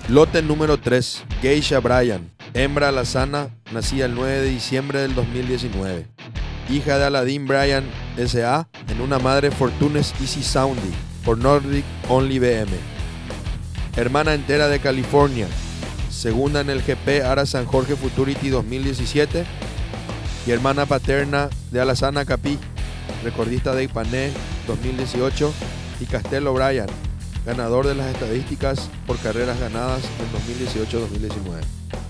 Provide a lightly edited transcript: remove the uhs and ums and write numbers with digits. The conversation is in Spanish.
Lote número 3, Geisha Bryan, hembra alazana, nacida el 9 de diciembre del 2019. Hija de Aladdin Bryan S.A. en una madre Fortunes Easy Sounding por Nordic Only BM. Hermana entera de California, segunda en el GP Ara San Jorge Futurity 2017 y hermana paterna de Alazana Capí, recordista de Ipané 2018, y Castelo Bryan, ganador de las estadísticas por carreras ganadas en 2018-2019.